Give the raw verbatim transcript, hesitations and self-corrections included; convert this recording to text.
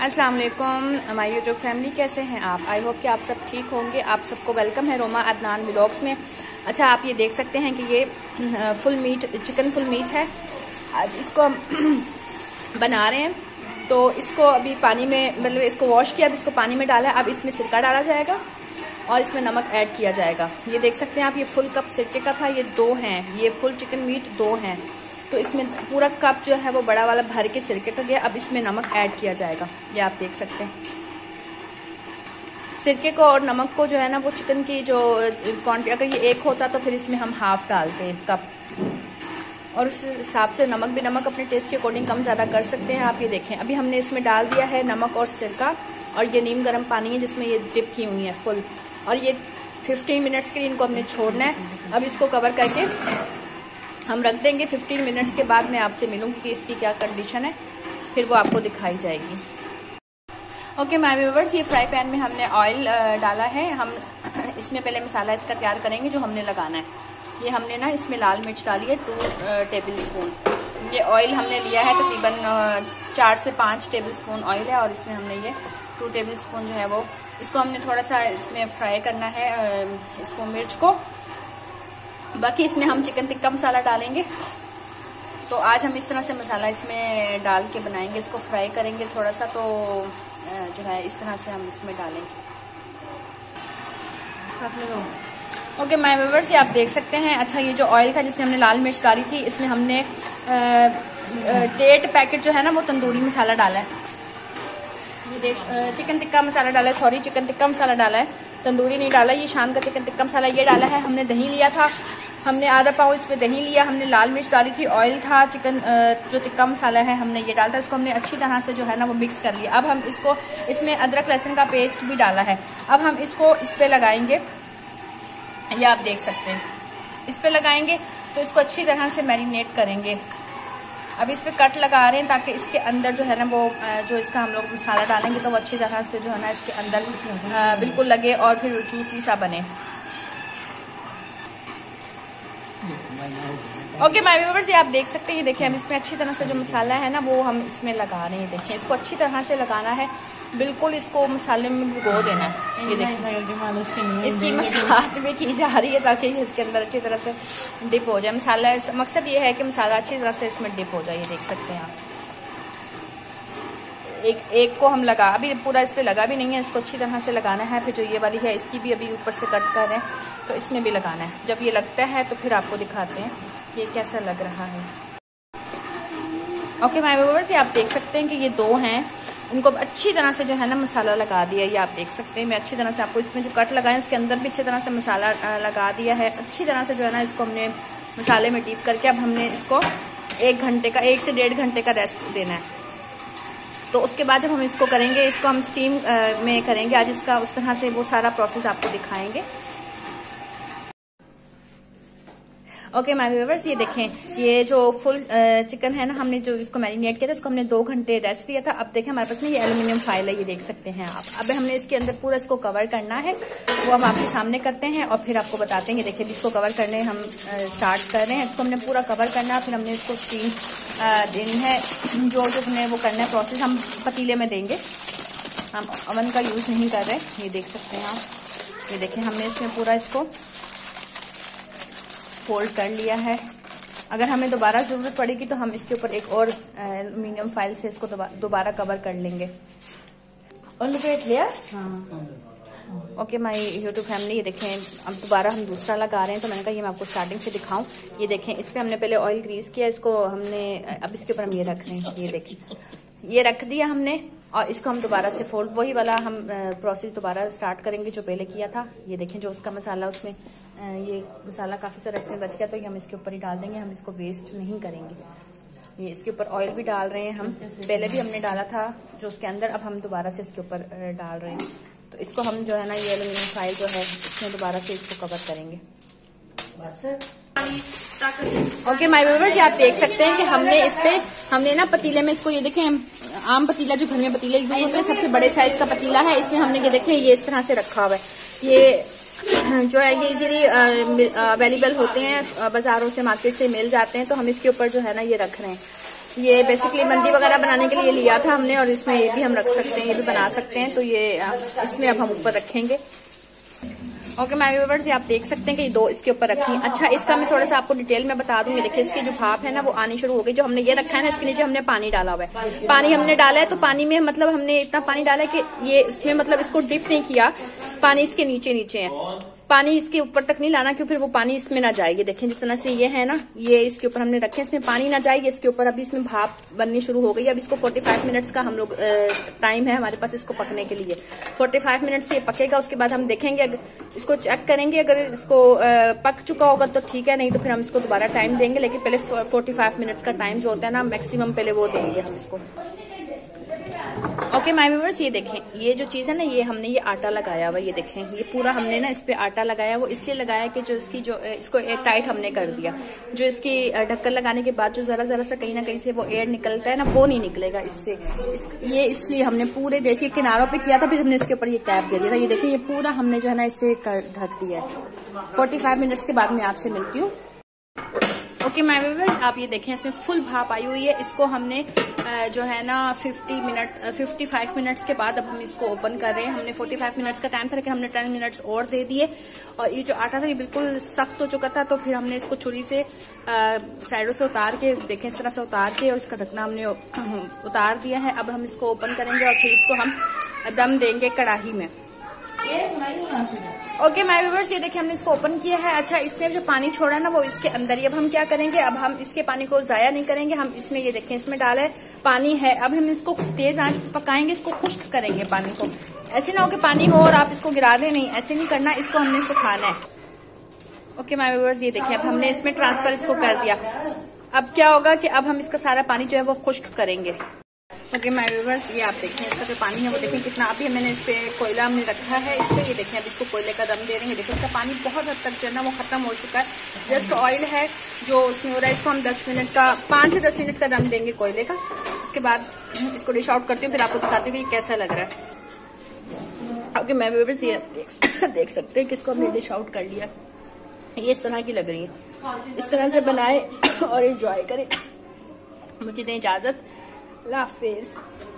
अस्सलाम वालेकुम हमारी यूट्यूब फैमिली, कैसे हैं आप? आई होप कि आप सब ठीक होंगे। आप सबको वेलकम है रोमा अदनान व्लॉग्स में। अच्छा, आप ये देख सकते हैं कि ये full meat chicken full meat है। आज इसको हम बना रहे हैं। तो इसको अभी पानी में मतलब इसको वॉश किया, अब इसको पानी में डाला है। अब इसमें सिरका डाला जाएगा और इसमें नमक ऐड किया जाएगा। ये देख सकते हैं आप, ये फुल कप सिरके का था, ये दो हैं। ये फुल चिकन मीट दो हैं, तो इसमें पूरा कप जो है वो बड़ा वाला भर के सिरके का गया। अब इसमें नमक ऐड किया जाएगा, ये आप देख सकते हैं। सिरके को और नमक को जो है ना वो चिकन की जो क्वांटिटी, अगर ये एक होता तो फिर इसमें हम हाफ डालते हैं कप, और उस हिसाब से नमक भी नमक अपने टेस्ट के अकॉर्डिंग कम ज्यादा कर सकते हैं। आप ये देखें, अभी हमने इसमें डाल दिया है नमक और सिरका, और ये नीम गर्म पानी है जिसमें ये डिप की हुई है फुल, और ये फिफ्टीन मिनट्स के लिए इनको हमने छोड़ना है। अब इसको कवर करके हम रख देंगे। फिफ्टीन मिनट्स के बाद मैं आपसे मिलूंगी कि इसकी क्या कंडीशन है, फिर वो आपको दिखाई जाएगी। ओके माय व्यूअर्स, ये फ्राई पैन में हमने ऑयल डाला है। हम इसमें पहले मसाला इसका तैयार करेंगे जो हमने लगाना है। ये हमने ना इसमें लाल मिर्च डाली है टू टेबल स्पून। ये ऑयल हमने लिया है तकरीबन चार से पाँच टेबल स्पून ऑयल है, और इसमें हमने ये टू टेबल स्पून जो है वो इसको हमने थोड़ा सा इसमें फ्राई करना है, इसको मिर्च को। बाकी इसमें हम चिकन टिक्का मसाला डालेंगे। तो आज हम इस तरह से मसाला इसमें डाल के बनाएंगे, इसको फ्राई करेंगे थोड़ा सा, तो जो है इस तरह से हम इसमें डालेंगे। ओके माय व्यूअर्स, ये आप देख सकते हैं। अच्छा, ये जो ऑयल था जिसमें हमने लाल मिर्च डाली थी, इसमें हमने डेढ़ पैकेट जो है ना वो तंदूरी मसाला डाला है। ये देख, चिकन टिक्का मसाला डाला है, सॉरी चिकन टिक्का मसाला डाला है, तंदूरी नहीं डाला। ये शान का चिकन टिक्का मसाला ये डाला है। हमने दही लिया था, हमने आधा पाव इस पे दही लिया। हमने लाल मिर्च डाली थी, ऑयल था, चिकन जो टिक्का मसाला है हमने ये डाला था। इसको हमने अच्छी तरह से जो है ना वो मिक्स कर लिया। अब हम इसको इसमें अदरक लहसुन का पेस्ट भी डाला है। अब हम इसको इस पे लगाएंगे, ये आप देख सकते हैं, इस पे लगाएंगे तो इसको अच्छी तरह से मैरिनेट करेंगे। अब इस पे कट लगा रहे हैं ताकि इसके अंदर जो है ना वो जो इसका हम लोग मसाला डालेंगे तो वो अच्छी तरह से जो है ना इसके अंदर बिल्कुल लगे और फिर जूसी सा बने। ओके माय व्यूअर्स, ये आप देख सकते हैं। ये देखिए, हम इसमें अच्छी तरह से जो मसाला है ना वो हम इसमें लगा रहे हैं। देखिए, इसको अच्छी तरह से लगाना है, बिल्कुल इसको मसाले में भिगो देना है। ये देखिए, इसकी मसाज में की जा रही है ताकि इसके अंदर अच्छी तरह से डिप हो जाए मसाला। मकसद ये है कि मसाला अच्छी तरह से इसमें डिप हो जाए। ये देख सकते हैं आप, एक एक को हम लगा, अभी पूरा इस पे लगा भी नहीं है, इसको अच्छी तरह से लगाना है। फिर जो ये वाली है इसकी भी अभी ऊपर से कट कर रहे हैं, तो इसमें भी लगाना है। जब ये लगता है तो फिर आपको दिखाते हैं ये कैसा लग रहा है। ओके माय व्यूअर्स, ये आप देख सकते हैं कि ये दो हैं, इनको अच्छी तरह से जो है ना मसाला लगा दिया। ये आप देख सकते हैं, मैं अच्छी तरह से आपको इसमें जो कट लगाए उसके अंदर भी अच्छी तरह से मसाला लगा दिया है। अच्छी तरह से जो है ना इसको हमने मसाले में डीप करके अब हमने इसको एक घंटे का एक से डेढ़ घंटे का रेस्ट देना है। तो उसके बाद जब हम इसको करेंगे, इसको हम स्टीम में करेंगे आज इसका, उस तरह से वो सारा प्रोसेस आपको दिखाएंगे। ओके माय व्यूअर्स, ये देखें, ये जो फुल चिकन है ना, हमने जो इसको मैरिनेट किया था उसको हमने दो घंटे रेस्ट दिया था। अब देखें हमारे पास ना ये एल्यूमिनियम फाइल है, ये देख सकते हैं आप। अब हमने इसके अंदर पूरा इसको कवर करना है, वो हम आपके सामने करते हैं और फिर आपको बताते हैं। ये देखिए, इसको कवर करने हम स्टार्ट कर रहे हैं। इसको हमने पूरा कवर करना है, फिर हमने इसको स्टीम देनी है। जो जो हमने वो करना है प्रोसेस हम पतीले में देंगे, हम ओवन का यूज नहीं कर रहे। ये देख सकते हैं आप, ये देखें, हमने इसमें पूरा इसको फोल्ड कर लिया है। अगर हमें दोबारा जरूरत पड़ेगी तो हम इसके ऊपर एक और एल्यूमिनियम फाइल से इसको दोबारा कवर कर लेंगे। और लपेट लिया। ओके माय यूट्यूब फैमिली, ये देखें, अब दोबारा हम दूसरा लगा रहे हैं। तो मैंने कहा ये मैं आपको स्टार्टिंग से दिखाऊं। ये देखें, इस पे हमने पहले ऑयल ग्रीस किया, इसको हमने अब इसके ऊपर हम ये रख रहे हैं। ये देखें, ये रख दिया हमने, और इसको हम दोबारा से फोल्ड, वही वाला हम प्रोसेस दोबारा स्टार्ट करेंगे जो पहले किया था। ये देखें, जो उसका मसाला उसमें ये मसाला काफी सारा इसमें बच गया, तो ये हम इसके ऊपर ही डाल देंगे, हम इसको वेस्ट नहीं करेंगे। ये इसके ऊपर ऑयल भी डाल रहे हैं हम, पहले भी हमने डाला था जो उसके अंदर, अब हम दोबारा से इसके ऊपर डाल रहे हैं। तो इसको हम जो है ना ये एल्यूमिनियम फाइल जो है इसमें दोबारा से इसको कवर करेंगे बस। ओके माय व्यूअर्स, आप देख सकते हैं कि हमने इस पे हमने ना पतीले में इसको, ये देखें, आम पतीला जो घर में पतीले यूज होते हैं सबसे बड़े साइज का पतीला है, इसमें हमने ये देखें ये इस तरह से रखा हुआ है। ये जो है ये इजीली अवेलेबल होते हैं, बाजारों से मार्केट से मिल जाते हैं। तो हम इसके ऊपर जो है ना ये रख रहे हैं। ये बेसिकली मंदी वगैरह बनाने के लिए लिया था हमने, और इसमें ये भी हम रख सकते हैं, ये भी बना सकते हैं। तो ये इसमें अब हम ऊपर रखेंगे। ओके माय व्यूअर्स, ये आप देख सकते हैं कि ये दो इसके ऊपर रखी हैं। अच्छा, इसका मैं थोड़ा सा आपको डिटेल में बता दूंगी। देखिए इसकी जो भाप है ना वो आनी शुरू हो गई। जो हमने ये रखा है ना, इसके नीचे हमने पानी डाला हुआ है। पानी हमने डाला है तो पानी में मतलब हमने इतना पानी डाला है कि ये इसमें मतलब इसको डिप नहीं किया, पानी इसके नीचे नीचे है। पानी इसके ऊपर तक नहीं लाना, क्योंकि फिर वो पानी इसमें ना जाएगी। देखें जिस तरह से ये है ना, ये इसके ऊपर हमने रखे, इसमें पानी ना जाएगी। इसके ऊपर अभी इसमें भाप बननी शुरू हो गई। अब इसको पैंतालीस मिनट्स का हम लोग टाइम है हमारे पास इसको पकने के लिए। पैंतालीस मिनट से ये पकेगा। उसके बाद हम देखेंगे, अगर इसको चेक करेंगे, अगर इसको पक चुका होगा तो ठीक है, नहीं तो फिर हम इसको दोबारा टाइम देंगे। लेकिन पहले पैंतालीस मिनट्स का टाइम जो होता है ना मैक्सिमम, पहले वो देंगे हम इसको। ओके माय व्यूअर्स, ये देखें ये जो चीज है ना, ये हमने ये आटा लगाया हुआ, ये देखें ये पूरा हमने ना इस पे आटा लगाया। वो इसलिए लगाया कि जो इसकी जो इसको एयर टाइट हमने कर दिया। जो इसकी ढक्कन लगाने के बाद जो जरा जरा सा कहीं ना कहीं से वो एयर निकलता है ना, वो नहीं निकलेगा इससे। इस, ये इसलिए हमने पूरे देश के किनारों पे किया था, फिर हमने इसके ऊपर ये कैप दे दिया था। ये देखिए ये पूरा हमने जो है ना इससे ढक दिया है। फोर्टी फाइव मिनट्स के बाद मैं आपसे मिलती हूँ। ओके माय व्यूअर्स, आप ये देखें इसमें फुल भाप आई हुई है। इसको हमने जो है ना पचास मिनट पचपन मिनट्स के बाद अब हम इसको ओपन कर रहे हैं। हमने पैंतालीस मिनट्स का टाइम था, लेकिन हमने दस मिनट्स और दे दिए। और ये जो आटा था ये बिल्कुल सख्त हो चुका था, तो फिर हमने इसको छुरी से साइडों से उतार के, देखें इस तरह से उतार के, और इसका ढकना हमने उतार दिया है। अब हम इसको ओपन करेंगे और फिर इसको हम दम देंगे कढ़ाई में। ओके माय व्यूअर्स, ये देखिए हमने इसको ओपन किया है। अच्छा, इसने जो पानी छोड़ा ना वो इसके अंदर ही। अब हम क्या करेंगे, अब हम इसके पानी को जाया नहीं करेंगे। हम इसमें ये देखें इसमें डाला है पानी है। अब हम इसको तेज आंच पकाएंगे, इसको खुश्क करेंगे पानी को। ऐसे ना हो कि पानी हो और आप इसको गिरा दें, नहीं ऐसे नहीं करना, इसको हमने सुखाना है। ओके माय व्यूअर्स, ये देखिए अब हमने इसमें ट्रांसफर इसको कर दिया। अब क्या होगा कि अब हम इसका सारा पानी जो है वो खुश्क करेंगे। ओके माय व्यूअर्स, ये आप देखें इसका जो पानी है वो देखें कितना। अभी मैंने इस पे कोयला हमने रखा है इस पे, ये देखें अब इसको कोयले का दम दे देंगे। देखो इसका पानी बहुत हद तक जो है ना वो खत्म हो चुका है। जस्ट ऑयल है जो उसमें हो रहा है। इसको हम दस मिनट का पाँच से दस मिनट का दम देंगे कोयले का। उसके बाद इसको डिश आउट करती हूँ, फिर आपको दिखाती हूँ कि कैसा लग रहा है। ओके माय व्यूअर्स, ये देख सकते हैं कि इसको हमने डिश आउट कर लिया। ये इस तरह की लग रही है। इस तरह से बनाए और एंजॉय करें। मुझे दें इजाजत। अल्लाह हाफिज।